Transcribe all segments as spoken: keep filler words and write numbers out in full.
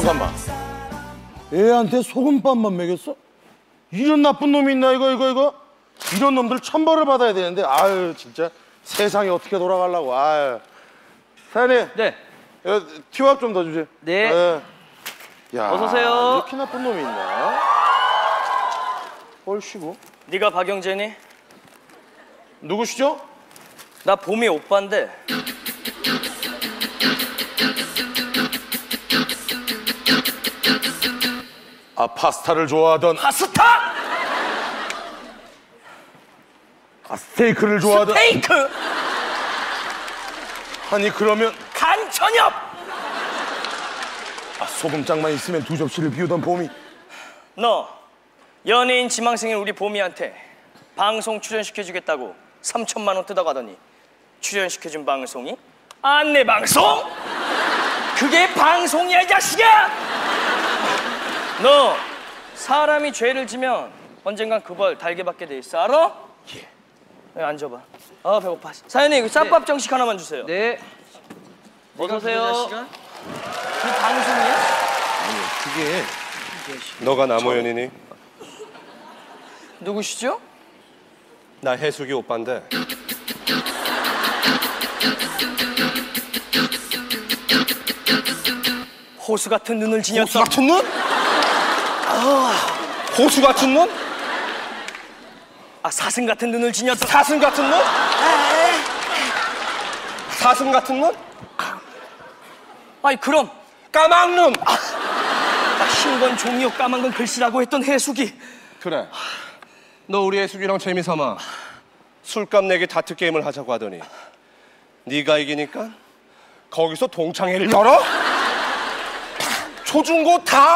잠깐만. 애한테 소금밥만 먹였어? 이런 나쁜 놈이 있나 이거 이거 이거? 이런 놈들 천벌을 받아야 되는데 아유 진짜 세상이 어떻게 돌아가려고. 아유. 사장님. 네. 티밥 좀 더 주세요. 네. 네. 야, 어서 오세요. 이렇게 나쁜 놈이 있나? 얼씨구. 네가 박영재니? 누구시죠? 나 봄이 오빠인데. 아, 파스타를 좋아하던. 파스타? 아, 스테이크를 좋아하던. 스테이크! 아니 그러면 간천엽! 아, 소금장만 있으면 두 접시를 비우던 봄이. 너 연예인 지망생인 우리 봄이한테 방송 출연시켜주겠다고 삼천만 원 뜯어가더니 출연시켜준 방송이 안내 방송? 그게 방송이야 이 자식아! 너 사람이 죄를 지면 언젠간 그 벌 달게 받게 돼 있어 알아? 예. 여기 앉아봐. 아 배고파. 사연이 이거 쌈밥 네. 정식 하나만 주세요. 네. 어서 오세요. 그 방송이야? 아니 그게 너가 남호연이니? 누구시죠? 나 해숙이 오빠인데. 호수 같은 눈을 지녔다. 호수 같은 눈? 아, 호수 같은 눈? 아 사슴 같은 눈을 지녔다. 사슴 같은 눈? 사슴 같은 눈? 아이 그럼 까만 눈. 아, 흰 건 종이요 까만 건 글씨라고 했던 해숙이. 그래. 너 우리 해숙이랑 재미삼아 술값 내기 다트 게임을 하자고 하더니 네가 이기니까 거기서 동창회를 열어? 초중고 다?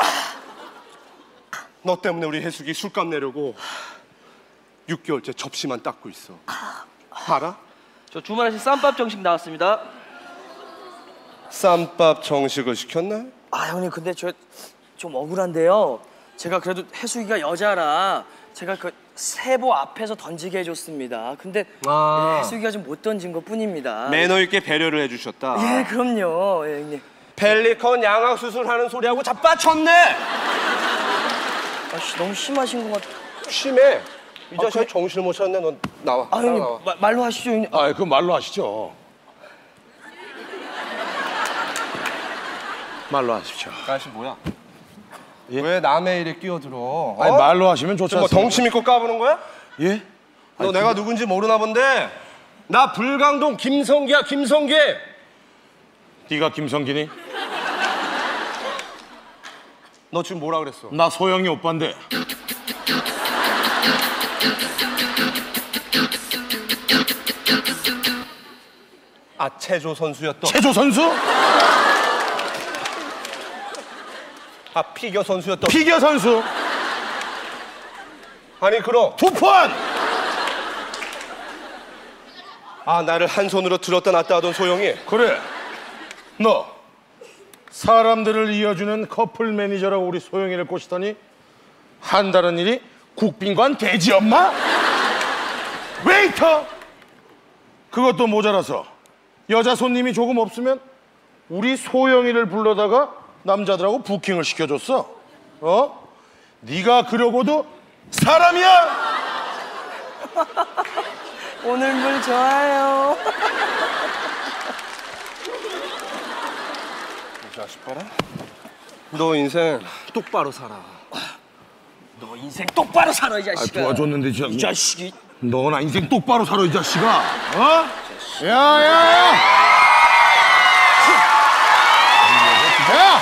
너 때문에 우리 해숙이 술값 내려고 육 개월째 접시만 닦고 있어. 알아? 저 주말에 쌈밥 정식 나왔습니다. 쌈밥 정식을 시켰나? 아 형님 근데 저 좀 억울한데요. 제가 그래도 해숙이가 여자라 제가 그 세보 앞에서 던지게 해줬습니다. 근데 아. 해숙이가 좀 못 던진 것 뿐입니다. 매너 있게 배려를 해주셨다. 예 그럼요. 예, 형님. 펠리컨 양악 수술하는 소리하고 자빠쳤네. 아씨 너무 심하신 것 같아. 심해. 이 아, 자식이 그래? 정신을 못 차렸네. 넌 나와. 아 형님 나와. 마, 말로 하시죠 형님. 아, 그 말로 하시죠. 말로 하십시오. 아저씨 뭐야? 예? 왜 남의 일에 끼어들어? 어? 아니 말로 하시면 좋지 뭐 않습니까? 덩치 믿고 까부는 거야? 예? 너 아니, 내가 그... 누군지 모르나 본데 나 불광동 김성기야 김성기. 네가 김성기니? 너 지금 뭐라 그랬어? 나 소영이 오빠인데. 아 체조 선수였던. 체조 선수? 아 피겨 선수였던. 피겨 선수. 아니 그럼 두 판. 아 나를 한 손으로 들었다 놨다 하던 소영이. 그래. 너 사람들을 이어주는 커플 매니저라고 우리 소영이를 꼬시더니 한다는 일이 국빈관 돼지 엄마? 웨이터? 그것도 모자라서 여자 손님이 조금 없으면 우리 소영이를 불러다가 남자들하고 부킹을 시켜줬어. 어? 네가 그러고도 사람이야? 오늘 물 좋아요. 이 자식 봐라. 너 인생 똑바로 살아. 너 인생 똑바로 살아 이 자식아. 아, 도와줬는데 진짜. 이 자식이. 너나 인생 똑바로 살아 이 자식아. 어? 야야야! 야!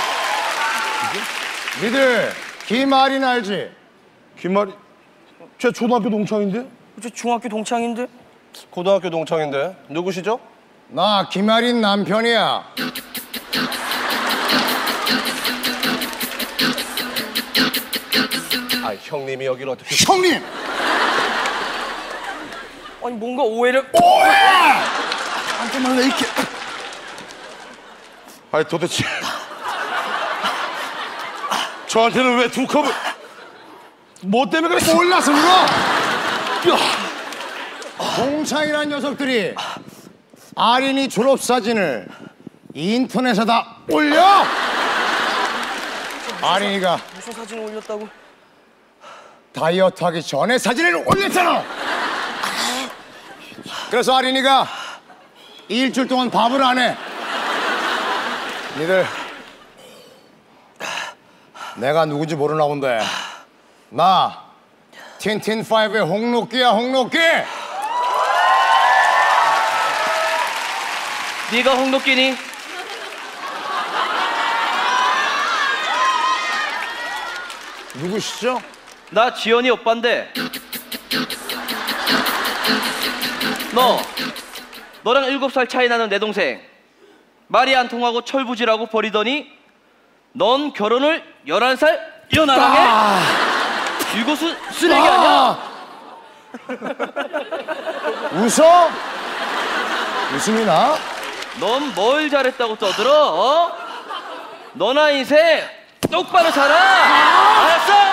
니들 김아린 알지? 김말이 제 초등학교 동창인데? 저 중학교 동창인데? 고등학교 동창인데 누구시죠? 나 김아린 남편이야. 아 형님이 여기를 어떻게? 형님! 아니 뭔가 오해를. 오해! 한테 말라 이렇게. 아니 도대체 저한테는 왜 두 컵을? 뭐 때문에 그래? 몰라서 물어! 동창이란 녀석들이 아린이 졸업사진을 인터넷에다 올려! 아린이가 무슨 사진을 올렸다고? 다이어트 하기 전에 사진을 올렸잖아. 그래서 아린이가 일주일 동안 밥을 안 해. 니들 내가 누군지 모르나 본데 나 틴틴파이브의 홍록기야, 홍록기. 네가 홍록기니? 누구시죠? 나 지연이 오빠인데 너 너랑 일곱 살 차이 나는 내 동생 말이 안 통하고 철부지라고 버리더니 넌 결혼을 열한 살 연하랑 해? 아, 이거 수, 쓰레기 아니야? 웃어? 웃음이 나? 넌 뭘 잘했다고 떠들어? 어? 너나 인생 똑바로 살아! 알았어?